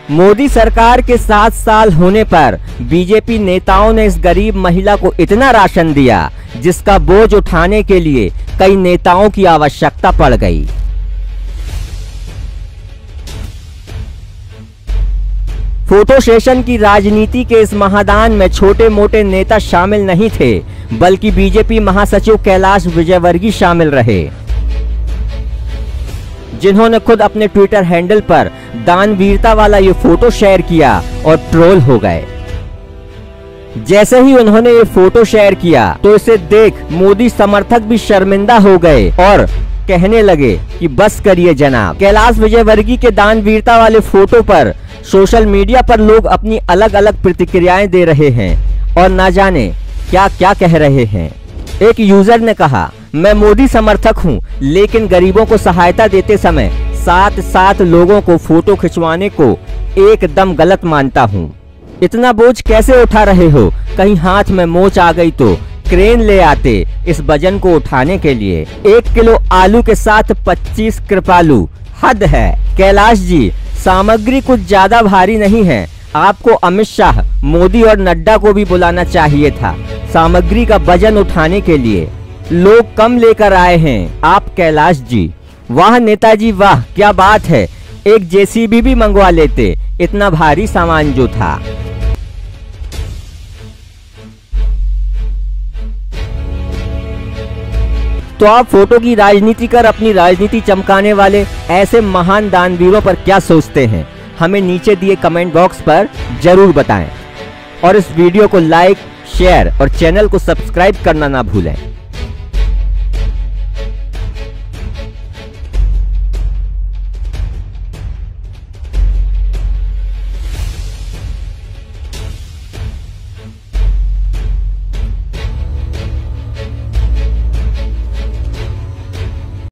मोदी सरकार के 7 साल होने पर बीजेपी नेताओं ने इस गरीब महिला को इतना राशन दिया जिसका बोझ उठाने के लिए कई नेताओं की आवश्यकता पड़ गई। फोटो सेशन की राजनीति के इस महादान में छोटे मोटे नेता शामिल नहीं थे, बल्कि बीजेपी महासचिव कैलाश विजयवर्गीय शामिल रहे, जिन्होंने खुद अपने ट्विटर हैंडल पर दानवीरता वाला ये फोटो शेयर किया और ट्रोल हो गए। जैसे ही उन्होंने ये फोटो शेयर किया तो इसे देख मोदी समर्थक भी शर्मिंदा हो गए और कहने लगे कि बस करिए जनाब। कैलाश विजयवर्गीय के दानवीरता वाले फोटो पर सोशल मीडिया पर लोग अपनी अलग अलग प्रतिक्रियाएं दे रहे हैं और ना जाने क्या क्या कह रहे हैं। एक यूजर ने कहा, मैं मोदी समर्थक हूं, लेकिन गरीबों को सहायता देते समय साथ लोगों को फोटो खिंचवाने को एकदम गलत मानता हूं। इतना बोझ कैसे उठा रहे हो? कहीं हाथ में मोच आ गई तो क्रेन ले आते इस वजन को उठाने के लिए। 1 किलो आलू के साथ 25 कृपालू, हद है। कैलाश जी, सामग्री कुछ ज्यादा भारी नहीं है। आपको अमित शाह, मोदी और नड्डा को भी बुलाना चाहिए था सामग्री का वजन उठाने के लिए। लोग कम लेकर आए हैं आप कैलाश जी। वाह नेताजी वाह, क्या बात है। एक जेसीबी भी मंगवा लेते, इतना भारी सामान जो था। तो आप फोटो की राजनीति कर अपनी राजनीति चमकाने वाले ऐसे महान दानवीरों पर क्या सोचते हैं? हमें नीचे दिए कमेंट बॉक्स पर जरूर बताएं और इस वीडियो को लाइक, शेयर और चैनल को सब्सक्राइब करना ना भूलें।